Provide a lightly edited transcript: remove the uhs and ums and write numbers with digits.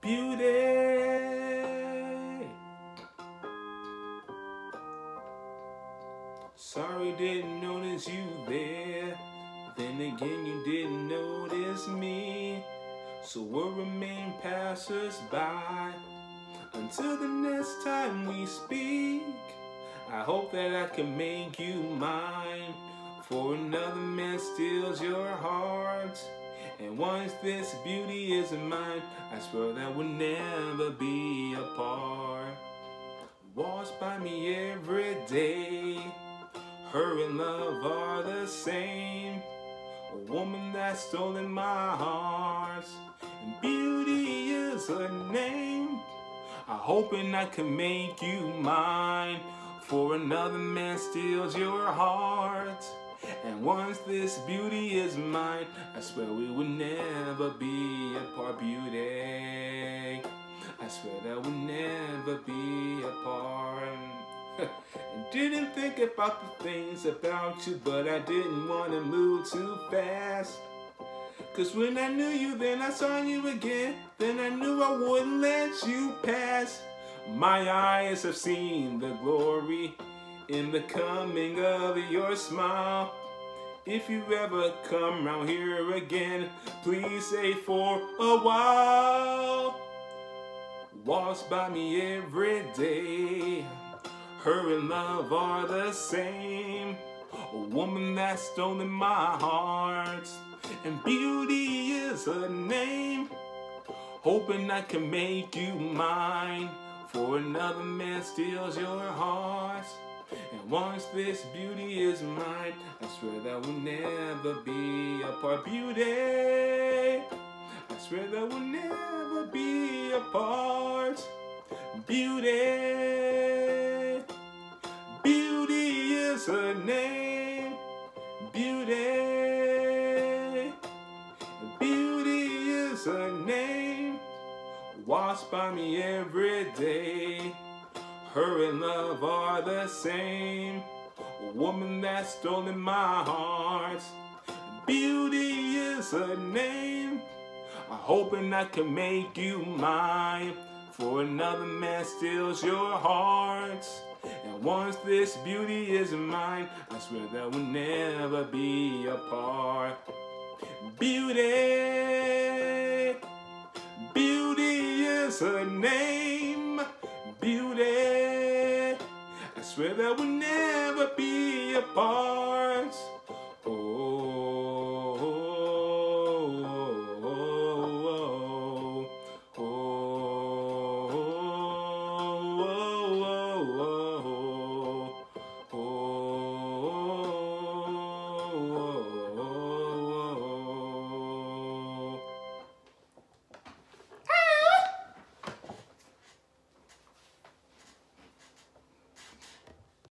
beauty. Sorry, didn't notice you there. Then again, you didn't notice me. So we'll remain passers-by until the next time we speak. I hope that I can make you mine, for another man steals your heart. And once this beauty is mine, I swear that we'll never be apart. Walks by me every day, her and love are the same. A woman that's stolen my heart, and beauty is her name. I'm hoping I can make you mine, for another man steals your heart. And once this beauty is mine, I swear we will never be apart. Beauty, I swear that we'll never be apart. I didn't think about the things about you, but I didn't want to move too fast. Cause when I knew you, then I saw you again, then I knew I wouldn't let you pass. My eyes have seen the glory in the coming of your smile. If you ever come round here again, please stay for a while. Walks by me every day, her and love are the same. A woman that's stolen my heart, and beauty is her name. Hoping I can make you mine, for another man steals your heart. And once this beauty is mine, I swear that we'll never be apart. Beauty, I swear that we'll never be apart. Beauty, beauty is her name. Beauty, beauty is her name. Walks by me every day, her and love are the same. A woman that's stolen my heart, beauty is her name. I'm hoping I can make you mine, for another man steals your heart. And once this beauty is mine, I swear that we'll never be apart. Beauty, beauty is her name. Beauty, I swear that we'll never be apart.